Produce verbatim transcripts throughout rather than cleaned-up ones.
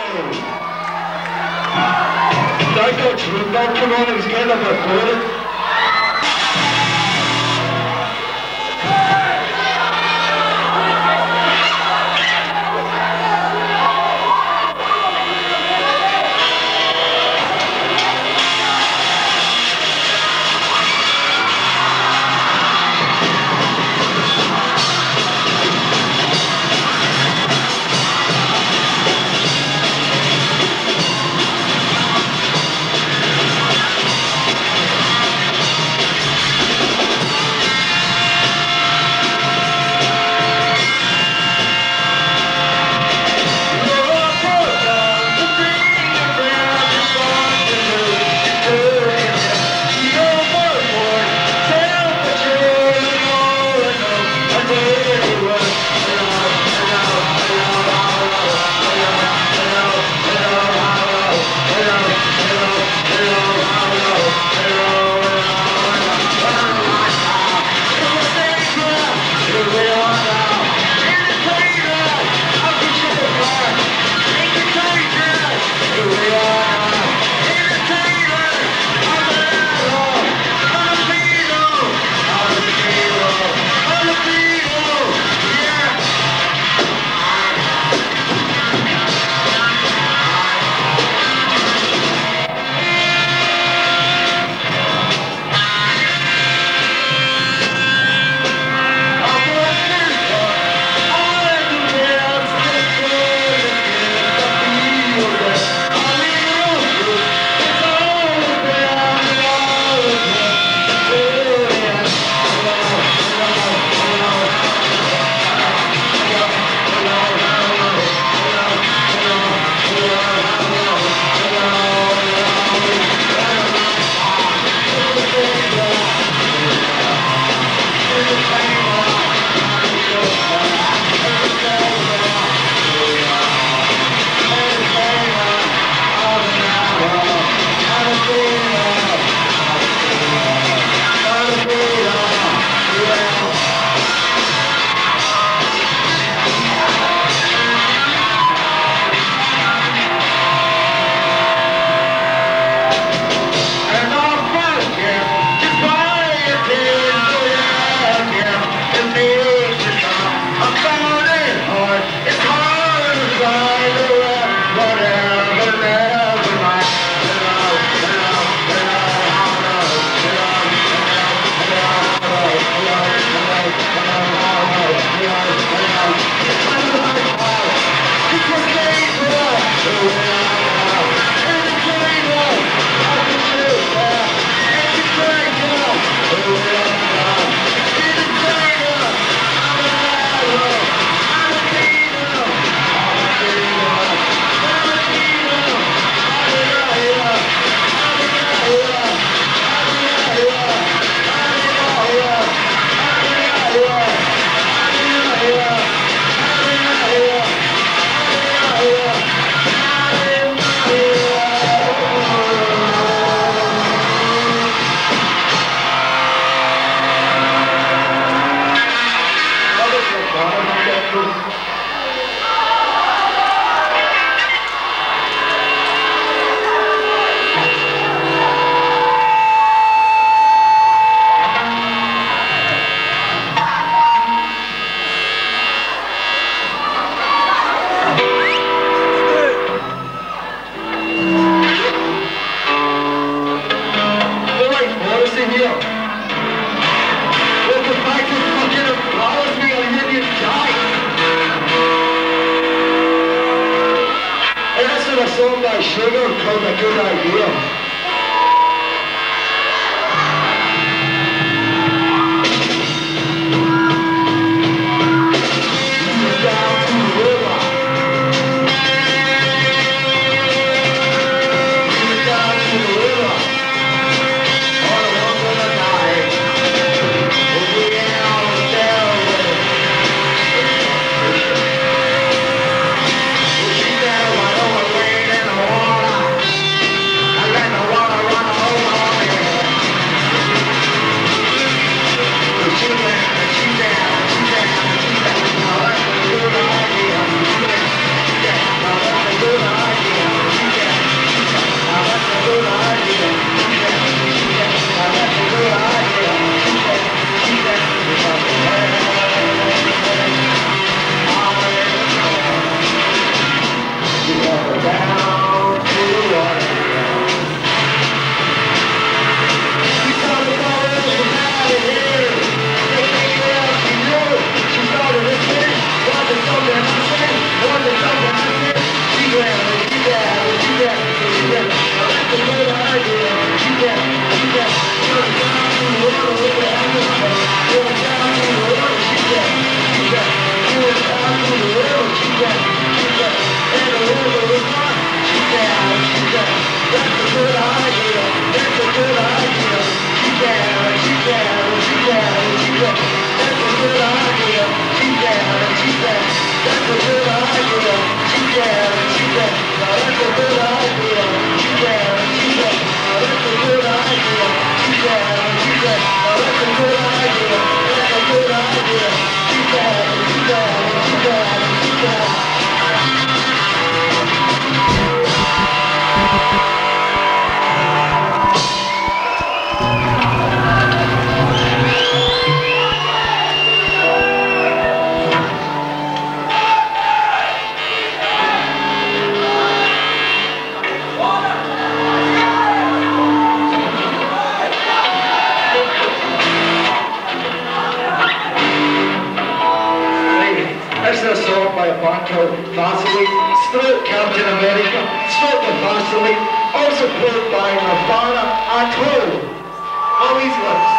Danke, danke, Mann, das geht aber cool. Sugar called a good idea. I by a band called Vaseline, stroke Captain America, stroke the Vaseline, also played by Nirvana and Tool. Always lives.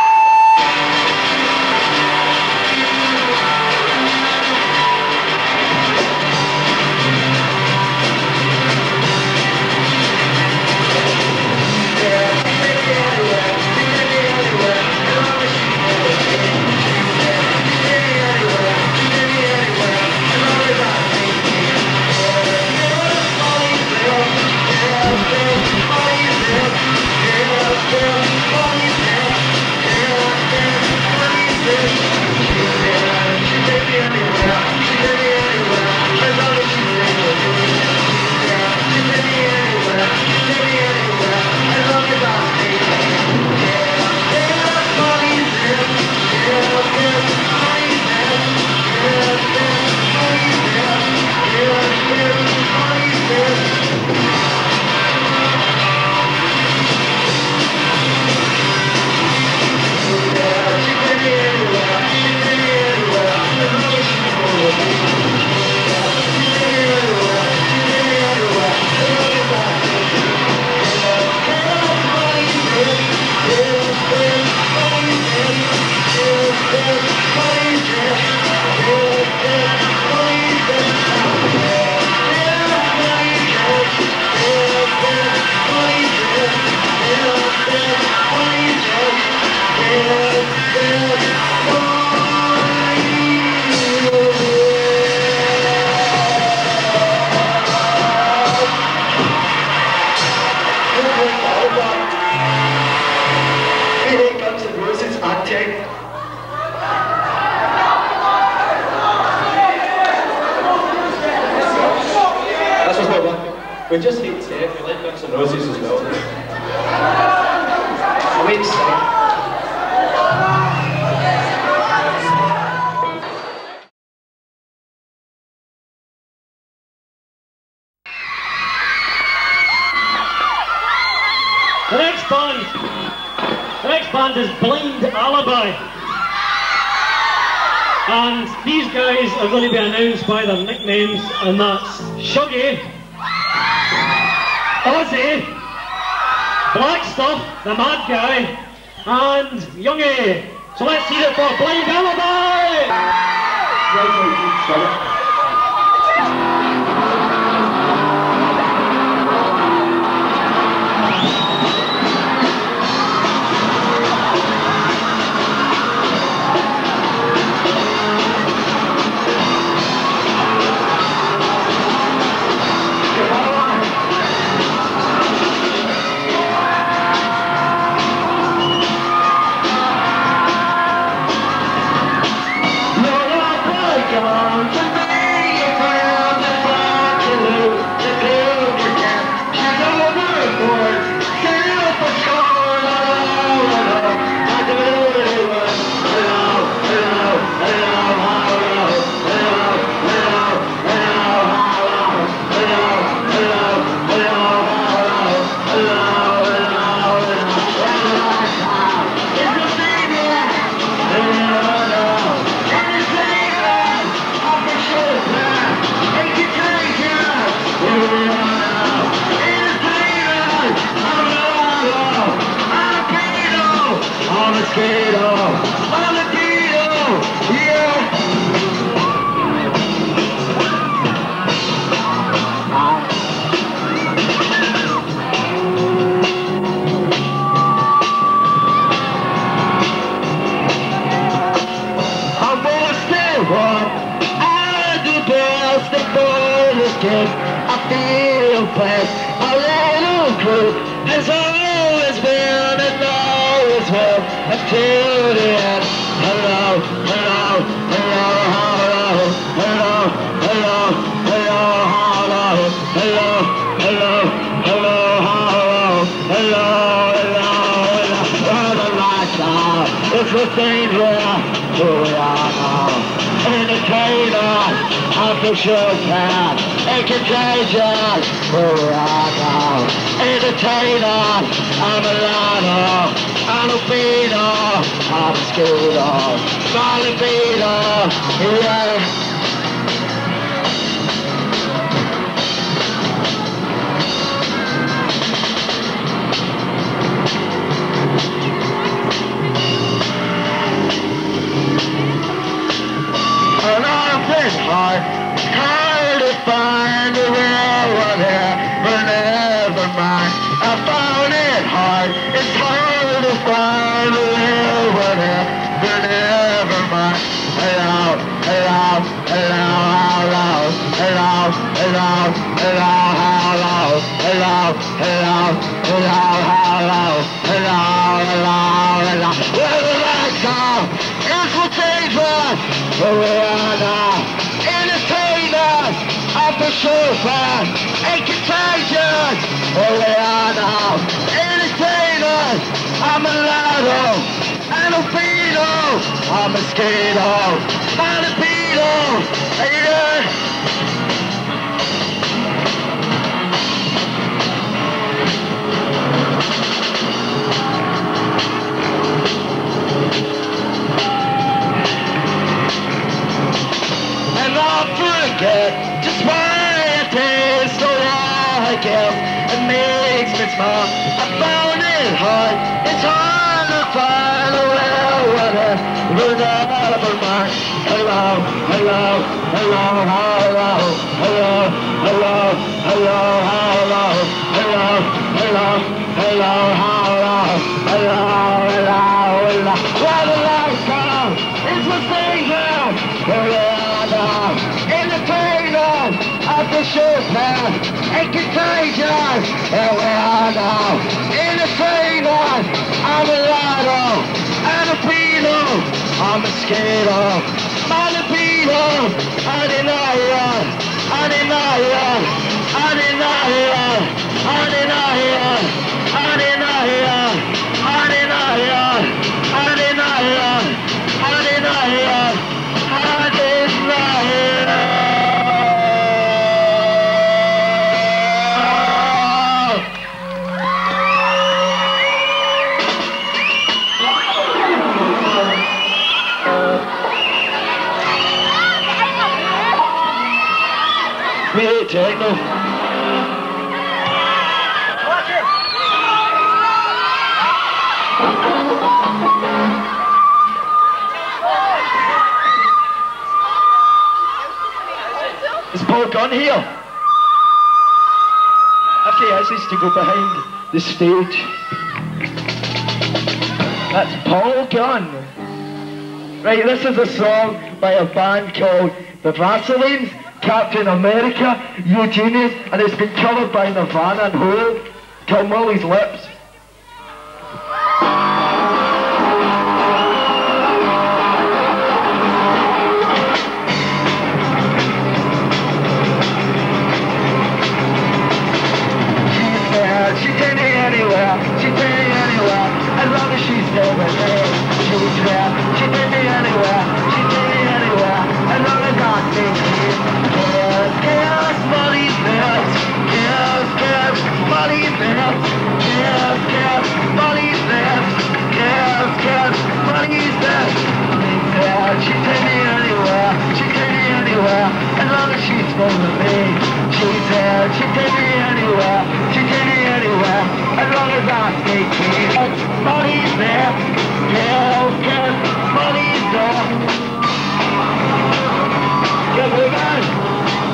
We just hate tape, we like Guns N' Roses as well. I'll wait a second. The next band, the next band is Blind Alibi. And these guys are going to be announced by their nicknames, and that's Shuggy, Ozzy, Black Stuff, the Mad Guy, and Youngie. So let's hear it for Blind Alibi! I feel blessed, a little crew has always been and always will until the end. Hello, hello, hello, hello, hello, hello, hello, hello, hello, hello, hello, hello, hello, hello, hello, the lights are, it's the thing where we are now. Entertainer, official cat, entertainer, who are now. Entertainer, I'm a liner, I'm a beater, I'm a scooter, I'm a beater, yeah. it hard, hard to find the real one here, but never mind. I found it hard, it's hard to find the real one here, but never mind. Hello, hello, hello, hello, hello, hello, hello, hello, hello, hello, hello, hello, hello, hello, hello. Where the lights are, it's the tables, where we are now. Entertainers, off the sofa, and contagious, where we are now. Entertainers, I'm a lotto, and a beetle, I'm a mosquito, I'm a beetle, and you know. And I'll forget just why it tastes so like it. It makes me smile. I found it hard. It's hard to find a real one. But never mind. Hello, hello, hello, hello, hello, hello, hello, hello, hello, hello, hello, hello, hello, hello, hello. Where the lights come, it's my singer. Where the entertainers at the showpan and contagious. Here we are now. Entertainers, I'm a lotto and a beetle. I'm a mosquito, I'm a beetle. I deny it, I deny it, I deny it, I deny it, I deny it, I deny it, I deny it, I deny it, I deny it. Really techno. Is Paul Gunn here? If he is, he's to go behind the stage. That's Paul Gunn. Right, this is a song by a band called The Vaselines, Captain America, Eugenius, and it's been covered by Nirvana and Hole, called Molly's Lips. She take me anywhere, she take me anywhere, as long as she's there with me. She's there, she take me anywhere, she take me anywhere, as long as I stay here. Kiss, kiss, Molly's lips, kiss, kiss, Molly's lips, kiss, kiss, Molly's lips, kiss, kiss, Molly's lips. She's there, she take me anywhere, she take me anywhere, as long as she's with me. She's there, she take me anywhere, she take me anywhere, as long as I stay clean. Molly's there, kiss, kiss, Molly's there. Yeah, move on.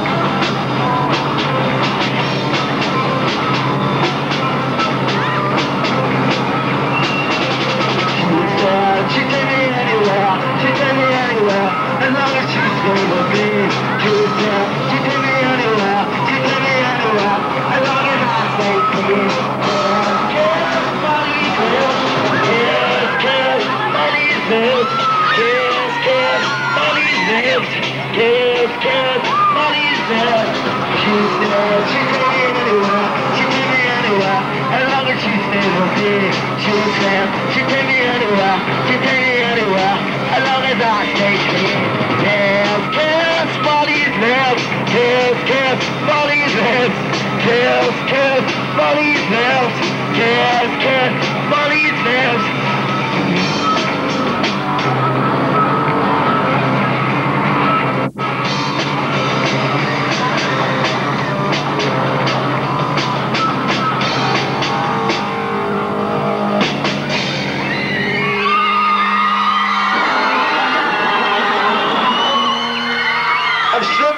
She's there, she take me anywhere, she take me anywhere, as long as she's stay with me. She's there, she take me anywhere, she take me anywhere, as long as I stay clean. Kiss, Molly's lips, kiss, kiss, Molly's lips, kiss, kiss, Molly's lips, kiss, kiss, Molly's lips. She's there, she take me anywhere, she take me anywhere, as long as she stays with me. She's there, she take me anywhere, she take me anywhere, as long as I stay clean. Kiss, kiss, Molly's lips, kiss, kiss, Molly's lips, kiss, kiss, Molly's lips, kiss, kiss, Molly's lips.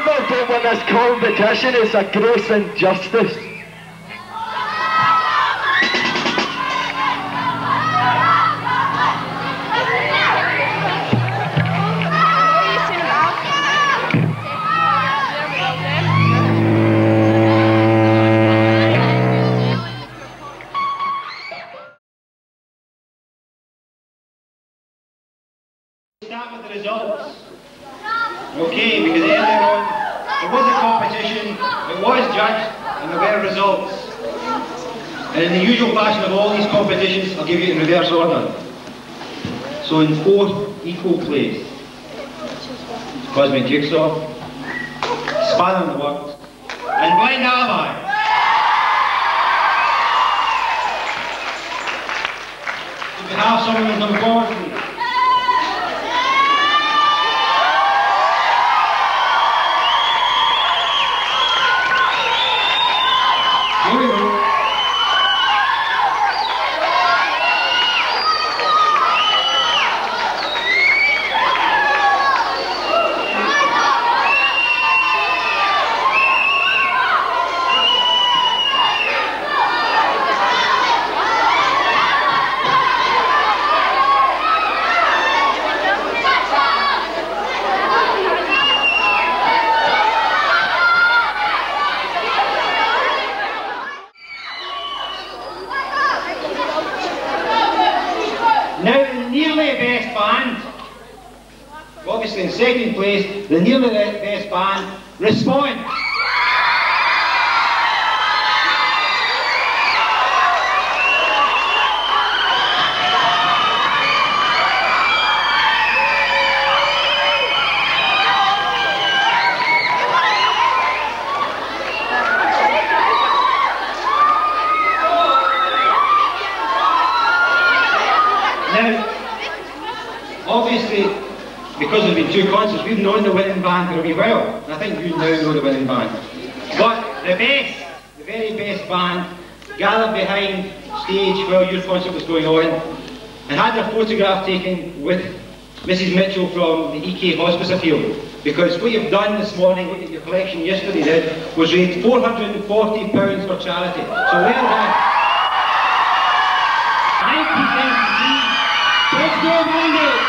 remember don't win this competition, it's a gross injustice. Start with the results. Okay, because earlier on there was a competition, it was judged, and there were results. And in the usual fashion of all these competitions, I'll give you in reverse order. So in fourth equal place, Cosmic Jigsaw, Span on the Works, and Blind Alibi. If you have someone come forward, please. Here we go. Now the nearly best band, obviously in second place, the nearly best band, Respond. Now, obviously, because there's been two concerts, we've known the winning band for a wee while. And I think you now know the winning band. But the best, the very best band, gathered behind stage while your concert was going on and had their photograph taken with Missus Mitchell from the E K Hospice Appeal. Because what you've done this morning, what your collection yesterday did, was raise four hundred and forty pounds for charity. So well done. Let's go, Monday!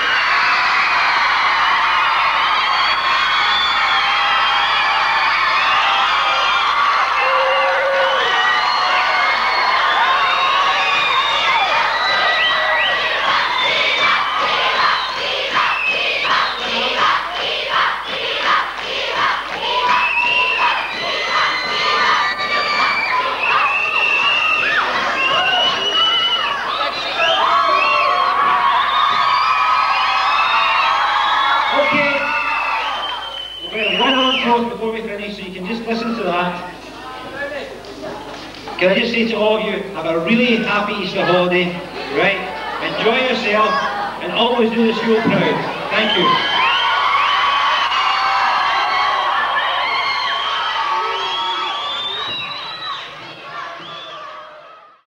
Before we finish, so you can just listen to that. Can I just say to all of you, have a really happy Easter holiday, right? Enjoy yourself, and always do the school proud. Thank you.